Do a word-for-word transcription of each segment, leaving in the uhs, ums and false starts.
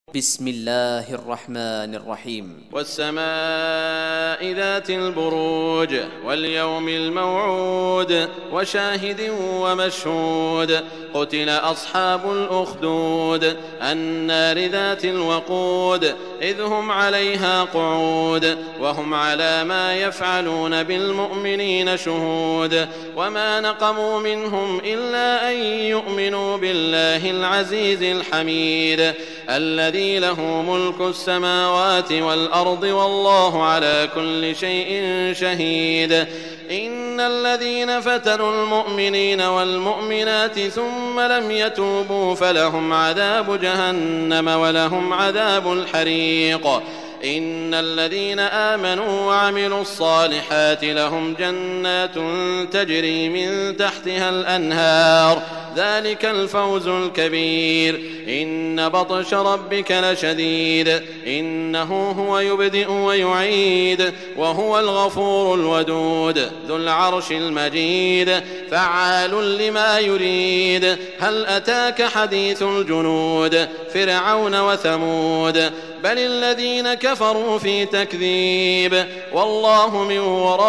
بسم الله الرحمن الرحيم. والسماء ذات البروج واليوم الموعود وشاهد ومشهود قتل أصحاب الأخدود النار ذات الوقود إذ هم عليها قعود وهم على ما يفعلون بالمؤمنين شهود وما نقموا منهم إلا أن يؤمنوا بالله العزيز الحميد الذي له ملك السماوات والأرض والله على كل شيء شهيد. إن الذين فتنوا المؤمنين والمؤمنات ثم لم يتوبوا فلهم عذاب جهنم ولهم عذاب الحريق. إن الذين آمنوا وعملوا الصالحات لهم جنات تجري من تحتها الأنهار ذلك الفوز الكبير. إن بطش ربك لشديد إنه هو يبدئ ويعيد وهو الغفور الودود ذو العرش المجيد فعال لما يريد. هل أتاك حديث الجنود فرعون وثمود بل الذين كفروا في تكذيب والله من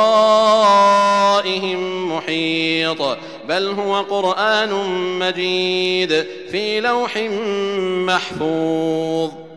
ورائهم محيط بل هو قرآن مجيد في لوح محفوظ.